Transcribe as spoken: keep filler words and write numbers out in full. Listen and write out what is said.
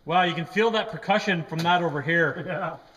Wow, you can feel that percussion from that over here. Yeah.